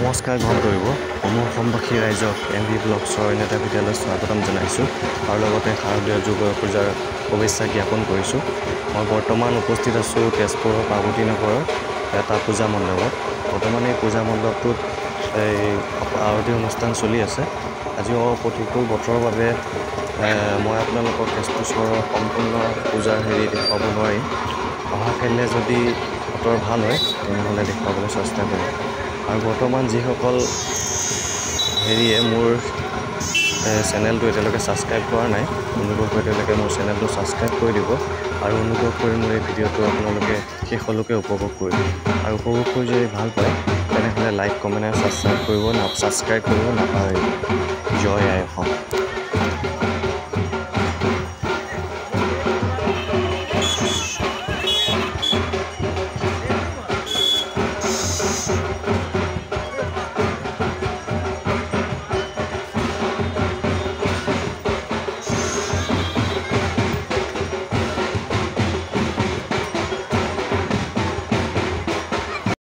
নমস্কাৰ গ্ৰহণ কৰিব সমূহ অসমবাসী ৰাইজক MV ব্লগছৰ এনে এটা ভিডিঅ'লৈ স্বাগতম জনাইছোঁ আৰু লগতে শাৰদীয় যুগ পূজাৰ শুভেচ্ছা জ্ঞাপন কৰিছোঁ। মই বৰ্তমান উপস্থিত আছোঁ তেজপুৰৰ পাৰ্বতী নগৰৰ এটা পূজা মণ্ডপত। বৰ্তমান এই পূজা মণ্ডপটোত আৰতি অনুষ্ঠান চলি আছে। আজিও প্ৰতিকূল বতৰৰ বাবে মই আপোনালোকক তেজপুৰ চহৰৰ সম্পূৰ্ণ পূজাৰ দেখুৱাব নোৱাৰিম। অহাকাইলৈ যদি বতৰ ভাল হয় তেনেহ'লে দেখুৱাবলৈ চেষ্টা কৰিম। আৰু বৰ্তমান যিসকল মোৰ চেনেলটো এতিয়ালৈকে ছাবস্ক্ৰাইব কৰা নাই, অনুগ্ৰহ কৰি তেওঁলোকে মোৰ চেনেলটো ছাবস্ক্ৰাইব কৰি দিব আৰু অনুগ্ৰহ কৰি মোৰ এই ভিডিঅ'টো আপোনালোকে শেষলৈকে উপভোগ কৰিব। আৰু উপভোগ কৰি যদি ভাল পায় তেনেহ'লে লাইক কমেণ্ট আৰু ছাবস্ক্ৰাইব কৰিব নাপাহৰিব। জয় আই অসম।